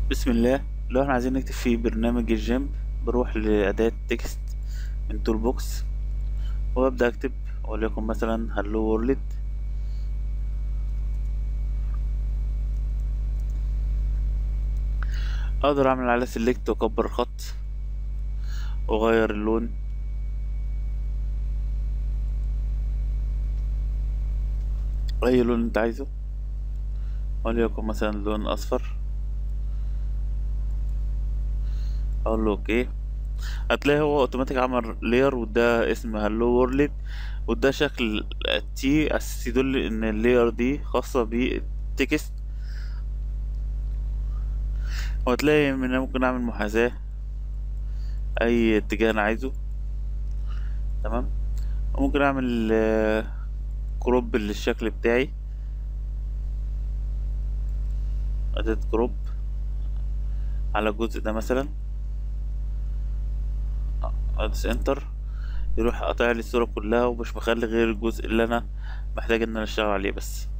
بسم الله. لو احنا عايزين نكتب في برنامج الجيم، بروح لأداة تكست من تول بوكس وأبدأ أكتب، وليكن مثلا هلو وورلد. أقدر أعمل على سيلكت وأكبر الخط وأغير اللون، أي لون أنت عايزه، وليكن مثلا لون أصفر. أقول له أوكي. هتلاقي هو أوتوماتيك عمل لير، وده اسم هلو وورلد، وده شكل تي أساس يدل إن اللير دي خاصة بالتكست. وهتلاقي من هنا ممكن أعمل محاذاة أي اتجاه أنا عايزه. تمام. وممكن أعمل كروب للشكل بتاعي، أداة كروب على الجزء ده مثلا، أدوس انتر، يروح قاطع لي الصورة كلها ومش مخلي غير الجزء اللي أنا محتاج إن أنا أشتغل عليه بس.